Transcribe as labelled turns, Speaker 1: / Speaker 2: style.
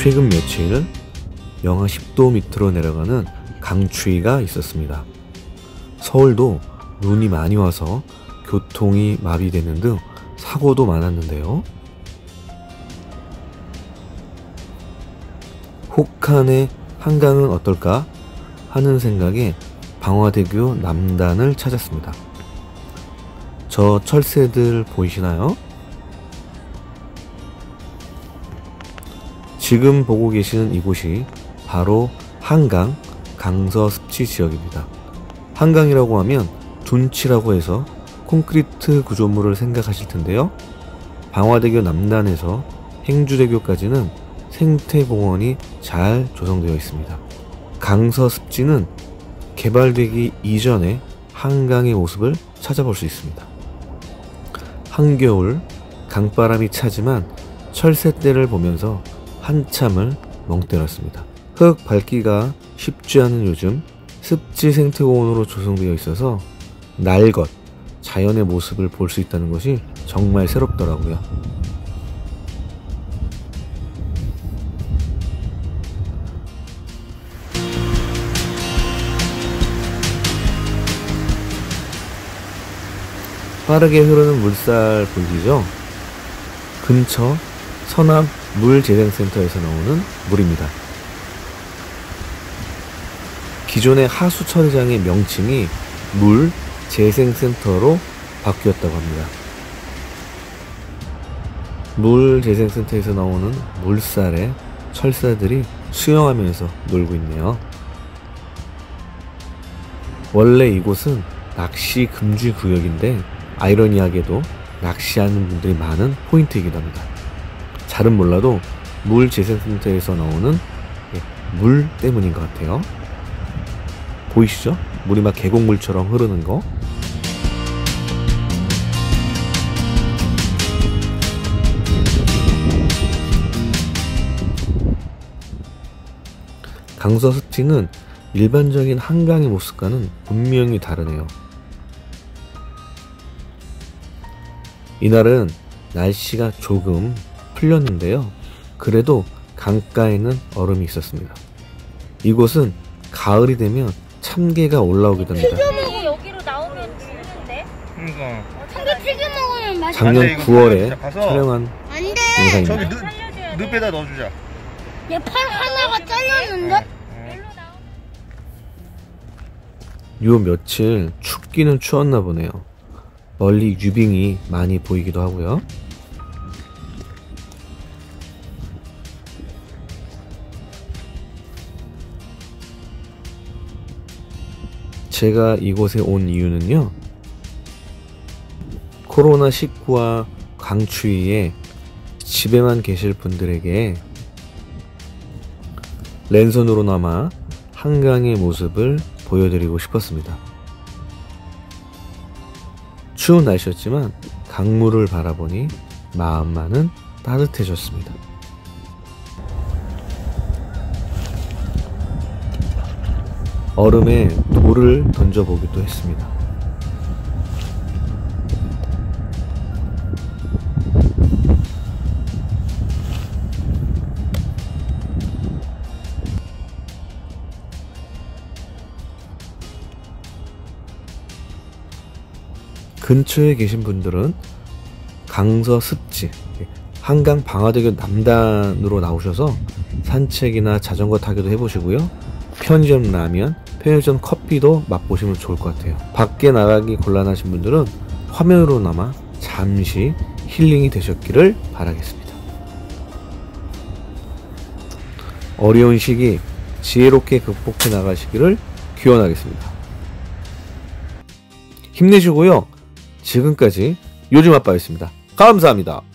Speaker 1: 최근 며칠 영하 10도 밑으로 내려가는 강추위가 있었습니다. 서울도 눈이 많이 와서 교통이 마비되는 등 사고도 많았는데요. 혹한의 한강은 어떨까 하는 생각에 방화대교 남단을 찾았습니다. 저 철새들 보이시나요? 지금 보고 계시는 이곳이 바로 한강 강서습지 지역입니다. 한강이라고 하면 둔치라고 해서 콘크리트 구조물을 생각하실 텐데요. 방화대교 남단에서 행주대교까지는 생태공원이 잘 조성되어 있습니다. 강서습지는 개발되기 이전의 한강의 모습을 찾아볼 수 있습니다. 한겨울 강바람이 차지만 철새떼를 보면서 한참을 멍 때렸습니다. 흙 밟기가 쉽지 않은 요즘 습지 생태공원으로 조성되어 있어서 날것 자연의 모습을 볼 수 있다는 것이 정말 새롭더라고요. 빠르게 흐르는 물살 보이시죠? 근처 서남 물재생센터에서 나오는 물입니다. 기존의 하수 처리장의 명칭이 물재생센터로 바뀌었다고 합니다. 물재생센터에서 나오는 물살에 철새들이 수영하면서 놀고 있네요. 원래 이곳은 낚시 금지 구역인데 아이러니하게도 낚시하는 분들이 많은 포인트이기도 합니다. 잘은 몰라도 물재생센터에서 나오는 물 때문인 것 같아요. 보이시죠? 물이 막 계곡물처럼 흐르는 거. 강서습지는 일반적인 한강의 모습과는 분명히 다르네요. 이날은 날씨가 조금 풀렸는데요. 그래도 강가에는 얼음이 있었습니다. 이곳은 가을이 되면 참개가 올라오기도 합니다.
Speaker 2: 여기로 나오면 죽는데?
Speaker 3: 그러니까
Speaker 2: 참개 튀겨 먹으면 맛있어.
Speaker 1: 작년
Speaker 3: 안 돼,
Speaker 1: 9월에 촬영한
Speaker 2: 안 돼.
Speaker 1: 영상입니다.
Speaker 3: 저기 늪에다 넣어주자.
Speaker 2: 얘 팔 하나가 잘렸는데?
Speaker 1: 요 며칠 춥기는 추웠나 보네요. 멀리 유빙이 많이 보이기도 하고요. 제가 이곳에 온 이유는요, 코로나19와 강추위에 집에만 계실 분들에게 랜선으로나마 한강의 모습을 보여드리고 싶었습니다. 추운 날씨였지만 강물을 바라보니 마음만은 따뜻해졌습니다. 얼음에 돌을 던져보기도 했습니다. 근처에 계신 분들은 강서습지, 한강 방화대교 남단으로 나오셔서 산책이나 자전거 타기도 해보시고요. 편의점 라면, 편의점 커피도 맛보시면 좋을 것 같아요. 밖에 나가기 곤란하신 분들은 화면으로나마 잠시 힐링이 되셨기를 바라겠습니다. 어려운 시기 지혜롭게 극복해 나가시기를 기원하겠습니다. 힘내시고요. 지금까지 요즘아빠였습니다. 감사합니다.